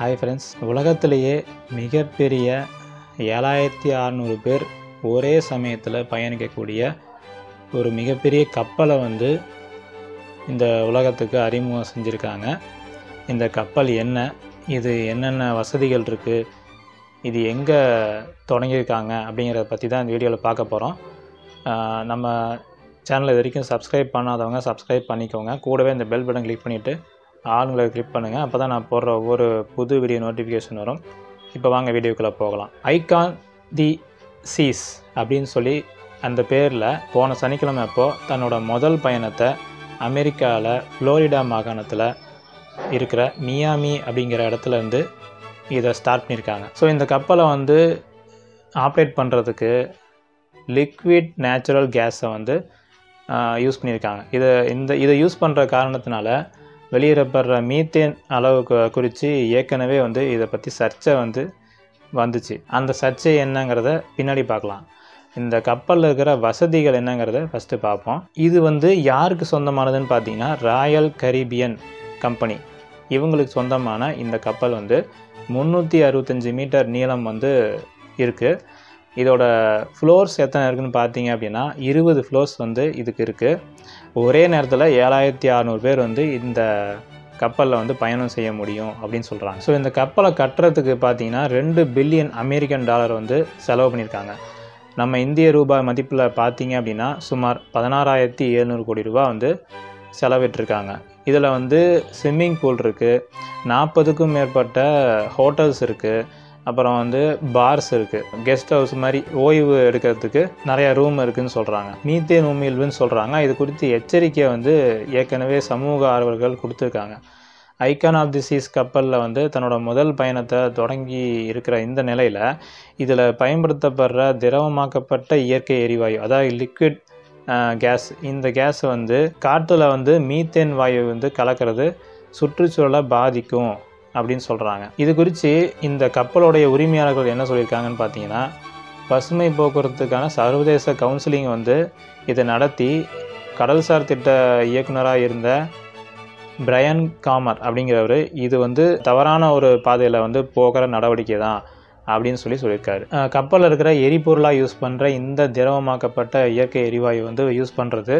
Hi friends, உலகத்திலேயே மிகப்பெரிய 7600 பேர் ஒரே சமயத்தில் பயணிக்கக்கூடிய ஒரு மிகப்பெரிய கப்பலை இந்த உலகத்துக்கு அறிமுகம் செஞ்சுருக்காங்க. இந்த கப்பல் என்ன, இது என்னென்ன வசதிகள் இருக்குது, இது எங்கே தொடங்கியிருக்காங்க அப்படிங்கிறத பற்றி தான் இந்த வீடியோவில் பார்க்க போகிறோம். நம்ம சேனலை இது வரைக்கும் சப்ஸ்கிரைப் பண்ணாதவங்க சப்ஸ்கிரைப் பண்ணிக்கோங்க. கூடவே இந்த பெல் பட்டன் கிளிக் பண்ணிவிட்டு ஆளுங்களை கிளிக் பண்ணுங்கள். அப்போ தான் நான் போடுற ஒவ்வொரு புது வீடியோ நோட்டிஃபிகேஷன் வரும். இப்போ வாங்க வீடியோக்குள்ளே போகலாம். ஐகான் தி சீஸ் அப்படின்னு சொல்லி அந்த பேரில் போன சனிக்கிழமை அப்போது தன்னோட முதல் பயணத்தை அமெரிக்காவில் ஃப்ளோரிடா மாகாணத்தில் இருக்கிற மியாமி அப்படிங்கிற இடத்துலேருந்து இதை ஸ்டார்ட் பண்ணியிருக்காங்க. ஸோ இந்த கப்பலை ஆப்ரேட் பண்ணுறதுக்கு லிக்விட் நேச்சுரல் கேஸை யூஸ் பண்ணியிருக்காங்க. இதை யூஸ் பண்ணுற காரணத்தினால வெளியிடப்படுற மீத்தேன் அளவுக்கு குறித்து ஏற்கனவே இதை பற்றி சர்ச்சை வந்துச்சு. அந்த சர்ச்சை என்னங்கிறத பின்னாடி பார்க்கலாம். இந்த கப்பலில் இருக்கிற வசதிகள் என்னங்கிறத ஃபஸ்ட்டு பார்ப்போம். இது யாருக்கு சொந்தமானதுன்னு பார்த்தீங்கன்னா ராயல் கரீபியன் கம்பெனி, இவங்களுக்கு சொந்தமான இந்த கப்பல் 365 மீட்டர் நீளம் இருக்குது. இதோட ஃப்ளோர்ஸ் எத்தனை இருக்குதுன்னு பார்த்தீங்க அப்படின்னா 20 ஃப்ளோர்ஸ் இதுக்கு இருக்குது. ஒரே நேரத்தில் 7600 பேர் இந்த கப்பலில் பயணம் செய்ய முடியும் அப்படின்னு சொல்கிறாங்க. ஸோ இந்த கப்பலை கட்டுறதுக்கு பார்த்தீங்கன்னா $2 பில்லியன் அமெரிக்கன் டாலர் செலவு பண்ணியிருக்காங்க. நம்ம இந்திய ரூபாய் மதிப்பில் பார்த்தீங்க அப்படின்னா சுமார் 16,700 கோடி ரூபா செலவிட்டிருக்காங்க. இதில் ஸ்விம்மிங் பூல் இருக்குது, 40க்கும் மேற்பட்ட ஹோட்டல்ஸ் இருக்குது, அப்புறம் பார்ஸ் இருக்குது, கெஸ்ட் ஹவுஸ் மாதிரி ஓய்வு எடுக்கிறதுக்கு நிறையா ரூம் இருக்குதுன்னு சொல்கிறாங்க. மீத்தேன் உமிழ்வுன்னு சொல்கிறாங்க. இது குறித்து எச்சரிக்கை ஏற்கனவே சமூக ஆர்வலர்கள் கொடுத்துருக்காங்க. ஐகான் ஆஃப் தி சீஸ் கப்பலில் தன்னோட முதல் பயணத்தை தொடங்கி இருக்கிற இந்த நிலையில் இதில் பயன்படுத்தப்படுற திரவமாக்கப்பட்ட இயற்கை எரிவாயு, அதாவது லிக்விட் கேஸ், இந்த கேஸ் காற்றில் மீத்தேன் வாயு கலக்கிறது சுற்றுச்சூழலை பாதிக்கும் அப்படின்னு சொல்கிறாங்க. இது குறித்து இந்த கப்பலோடைய உரிமையாளர்கள் என்ன சொல்லியிருக்காங்கன்னு பார்த்தீங்கன்னா, பசுமை போக்குவரத்துக்கான சர்வதேச கவுன்சிலிங் இதை நடத்தி கடல்சார் திட்ட இயக்குனராக இருந்த பிரையன் காமர் அப்படிங்கிறவர் இது தவறான ஒரு பாதையில் போகிற நடவடிக்கை தான் அப்படின்னு சொல்லியிருக்காரு. கப்பலில் இருக்கிற எரிபொருளாக யூஸ் பண்ணுற இந்த திரவமாக்கப்பட்ட இயற்கை எரிவாயு யூஸ் பண்ணுறது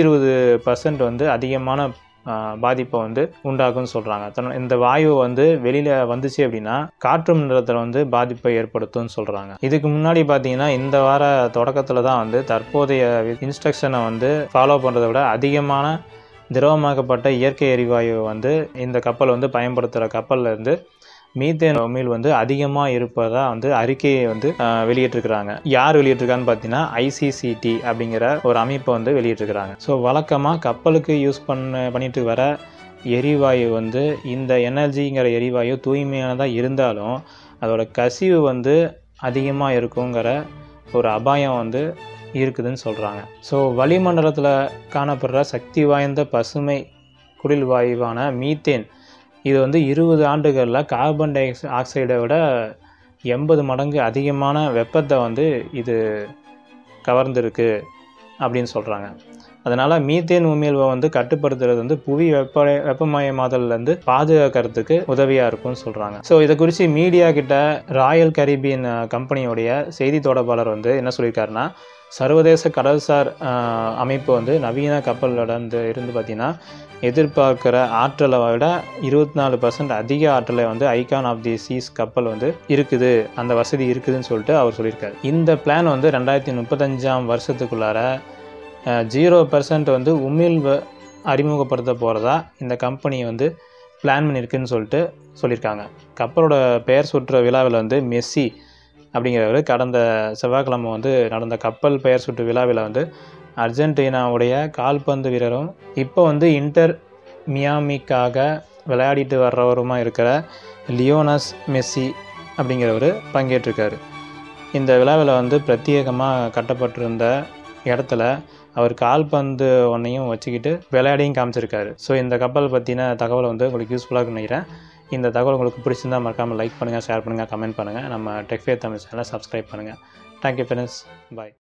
120% அதிகமான பாதிப்பை உண்டாக்குன்னு சொல்கிறாங்க. இந்த வாயு வெளியில் வந்துச்சு அப்படின்னா காற்று மண்டலத்தில் பாதிப்பை ஏற்படுத்தும்னு சொல்கிறாங்க. இதுக்கு முன்னாடி பார்த்தீங்கன்னா இந்த வார தொடக்கத்தில் தான் தற்போதைய இன்ஸ்ட்ரக்ஷனை ஃபாலோ பண்ணுறதை விட அதிகமான திரவமாக்கப்பட்ட இயற்கை எரிவாயு இந்த கப்பல் பயன்படுத்துகிற கப்பலில் மீத்தேன் உமிழ் அதிகமாக இருப்பதாக அறிக்கையை வெளியிட்டிருக்கிறாங்க. யார் வெளியிட்டிருக்கான்னு பார்த்தீங்கன்னா ICCT அப்படிங்கிற ஒரு அமைப்பை வெளியிட்டிருக்கிறாங்க. ஸோ வழக்கமாக கப்பலுக்கு யூஸ் பண்ணிட்டு வர எரிவாயு இந்த எனர்ஜிங்கிற எரிவாயு தூய்மையானதாக இருந்தாலும் அதோட கசிவு அதிகமாக இருக்குங்கிற ஒரு அபாயம் இருக்குதுன்னு சொல்கிறாங்க. ஸோ வளிமண்டலத்தில் காணப்படுற சக்தி வாய்ந்த பசுமை குடில் வாயுவான மீத்தேன் இது 20 ஆண்டுகளில் கார்பன் டை ஆக்சைடை விட 80 மடங்கு அதிகமான வெப்பத்தை இது கவர்ந்துருக்கு அப்படின்னு சொல்கிறாங்க. அதனால் மீத்தேன் உமிழ்வை கட்டுப்படுத்துறது புவி வெப்பமயமாதல்லேருந்து பாதுகாக்கிறதுக்கு உதவியாக இருக்கும்னு சொல்கிறாங்க. ஸோ இதை குறித்து மீடியா கிட்ட ராயல் கரீபியன் கம்பெனியோடைய செய்தி தொடர்பாளர் என்ன சொல்லியிருக்காருன்னா, சர்வதேச கடல்சார் அமைப்பு நவீன கப்பலோட இருந்து பார்த்திங்கன்னா எதிர்பார்க்குற ஆற்றலை விட 24% அதிக ஆற்றலை ஐகான் ஆஃப் தி சீஸ் கப்பல் இருக்குது, அந்த வசதி இருக்குதுன்னு சொல்லிட்டு அவர் சொல்லியிருக்காரு. இந்த பிளான் 2035 வருஷத்துக்குள்ளார 0% உமிழ்வு அறிமுகப்படுத்த போகிறதா இந்த கம்பெனி பிளான் பண்ணியிருக்குன்னு சொல்லியிருக்காங்க. கப்பலோட பெயர் சுற்ற விழாவில் மெஸ்ஸி அப்படிங்கிறவர் கடந்த செவ்வாய்க்கிழமை நடந்த கப்பல் பெயர் சுற்று விழாவில் அர்ஜென்டினாவுடைய கால்பந்து வீரரும் இப்போ இன்டர் மியாமிக்காக விளையாடிட்டு வர்றவருமா இருக்கிற லியோனஸ் மெஸ்ஸி அப்படிங்கிறவர் பங்கேற்றிருக்காரு. இந்த விழாவில் பிரத்யேகமாக கட்டப்பட்டிருந்த இடத்துல அவர் கால்பந்து ஒன்றையும் வச்சுக்கிட்டு விளையாடியும் காமிச்சிருக்காரு. ஸோ இந்த கப்பல் பற்றின தகவல் உங்களுக்கு யூஸ்ஃபுல்லாக இருக்குன்னு நினைக்கிறேன். இந்த தகவல் உங்களுக்கு பிடிச்சிருந்தால் மறக்காமல் லைக் பண்ணுங்கள், ஷேர் பண்ணுங்கள், கமெண்ட் பண்ணுங்கள். நம்ம டெக்ஃபே தமிழ் சேனலை சப்ஸ்கிரைப் பண்ணுங்கள். தேங்க்யூ ஃப்ரெண்ட்ஸ், பாய்.